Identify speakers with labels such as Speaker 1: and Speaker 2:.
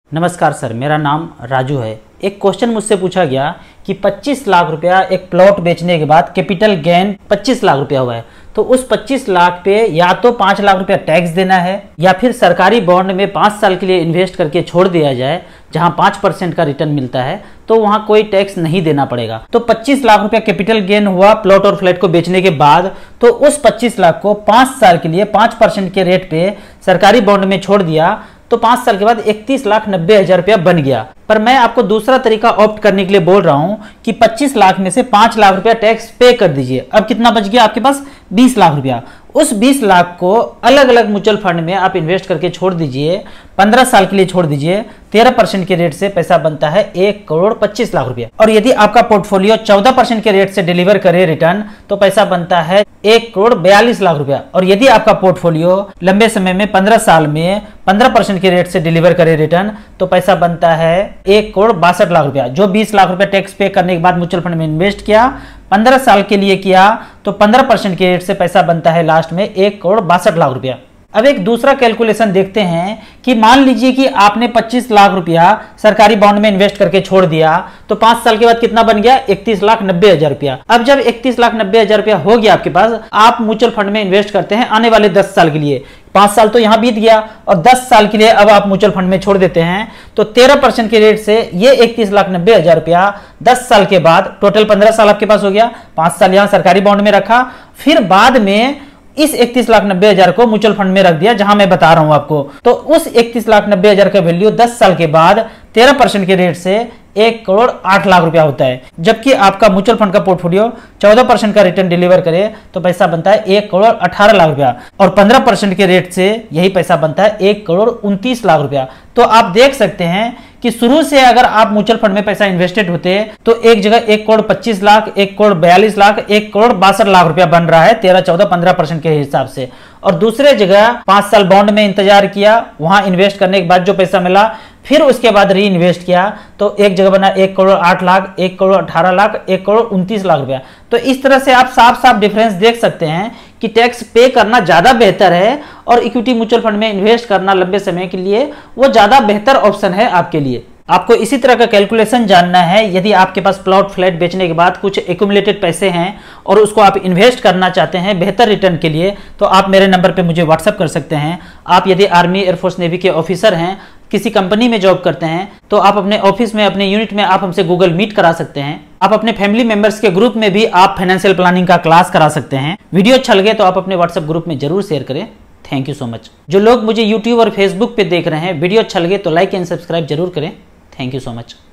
Speaker 1: नमस्कार सर, मेरा नाम राजू है। एक क्वेश्चन मुझसे पूछा गया कि 25 लाख रुपया एक प्लॉट बेचने के बाद कैपिटल गेन 25 लाख रुपया हुआ है, तो उस 25 लाख पे या तो 5 लाख रुपया टैक्स देना है या फिर सरकारी बॉन्ड में 5 साल के लिए इन्वेस्ट करके छोड़ दिया जाए जहां 5% का रिटर्न मिलता है, तो वहां कोई टैक्स नहीं देना पड़ेगा। तो 25 लाख रुपया कैपिटल गेन हुआ प्लॉट और फ्लैट को बेचने के बाद, तो उस 25 लाख को 5 साल के लिए 5% के रेट पे सरकारी बॉन्ड में छोड़ दिया, तो 5 साल के बाद 31,90,000 रुपया बन गया। पर मैं आपको दूसरा तरीका ऑप्ट करने के लिए बोल रहा हूं कि 25 लाख में से 5 लाख रुपया टैक्स पे कर दीजिए। अब कितना बच गया आपके पास? 20 लाख रुपया। उस 20 लाख को अलग अलग म्यूचुअल फंड में आप इन्वेस्ट करके छोड़ दीजिए, 15 साल के लिए छोड़ दीजिए। 13% के रेट से पैसा बनता है 1,25,00,000 रुपया। और यदि आपका पोर्टफोलियो 14% के रेट से डिलीवर करे रिटर्न, तो पैसा बनता है 1,42,00,000 रुपया। और यदि आपका पोर्टफोलियो लंबे समय में 15 साल में 15% के रेट से डिलीवर करे रिटर्न, तो पैसा बनता है 1,62,00,000 रुपया। जो 20 लाख रुपया टैक्स पे करने के बाद म्यूचुअल फंड में इन्वेस्ट किया, 15 साल के लिए किया, तो 15% के रेट से पैसा बनता है लास्ट में 1,62,00,000 रुपया। अब एक दूसरा कैलकुलेशन देखते हैं कि मान लीजिए कि आपने 25 लाख रुपया सरकारी बॉन्ड में इन्वेस्ट करके छोड़ दिया, तो 5 साल के बाद कितना बन गया? 31,90,000 रुपया। अब जब 31,90,000 रुपया हो गया आपके पास, आप म्यूचुअल फंड में इन्वेस्ट करते हैं आने वाले 10 साल के लिए। 5 साल तो यहां बीत गया और 10 साल के लिए अब आप म्यूचुअल फंड में छोड़ देते हैं, तो 13% के रेट से ये 31,90,000 रुपया 10 साल के बाद, टोटल 15 साल आपके पास हो गया। 5 साल यहां सरकारी बॉन्ड में रखा, फिर बाद में इस 31,90,000 को म्यूचुअल फंड में रख दिया जहां मैं बता रहा हूं आपको। तो उस 31,90,000 का वैल्यू 10 साल के बाद 13% के रेट से 1,08,00,000 रुपया होता है। जबकि आपका म्यूचुअल फंड का पोर्टफोलियो 14% का रिटर्न डिलीवर करे, तो पैसा बनता है 1,18,00,000 रुपया। और 15% के रेट से यही पैसा बनता है 1,29,00,000 रुपया। तो आप देख सकते हैं कि शुरू से अगर आप म्यूचुअल फंड में पैसा इन्वेस्टेड होते, तो एक जगह 1,25,00,000, 1,42,00,000, 1,62,00,000 रुपया बन रहा है 13, 14, 15% के हिसाब से। और दूसरे जगह 5 साल बॉन्ड में इंतजार किया, वहां इन्वेस्ट करने के बाद जो पैसा मिला, फिर उसके बाद री इन्वेस्ट किया, तो एक जगह बना 1,08,00,000, 1,18,00,000, 1,29,00,000 रुपया। तो इस तरह से आप साफ साफ डिफरेंस देख सकते हैं कि टैक्स पे करना ज्यादा बेहतर है और इक्विटी म्यूचुअल फंड में इन्वेस्ट करना लंबे समय के लिए वो ज्यादा बेहतर ऑप्शन है आपके लिए। आपको इसी तरह का कैलकुलेशन जानना है, यदि आपके पास प्लॉट फ्लैट बेचने के बाद कुछ एक्यूमुलेटेड पैसे हैं और उसको आप इन्वेस्ट करना चाहते हैं बेहतर रिटर्न के लिए, तो आप मेरे नंबर पे मुझे व्हाट्सअप कर सकते हैं। आप यदि आर्मी, एयरफोर्स, नेवी के ऑफिसर हैं, किसी कंपनी में जॉब करते हैं, तो आप अपने ऑफिस में, अपने यूनिट में आप हमसे गूगल मीट करा सकते हैं। आप अपने फैमिली मेंबर्स के ग्रुप में भी आप फाइनेंशियल प्लानिंग का क्लास करा सकते हैं। वीडियो अच्छा लगे तो आप अपने व्हाट्सएप ग्रुप में जरूर शेयर करें। Thank you so much. जो लोग मुझे यूट्यूब और फेसबुक पे देख रहे हैं, वीडियो अच्छा लगे तो लाइक एंड सब्सक्राइब जरूर करें। Thank you so much.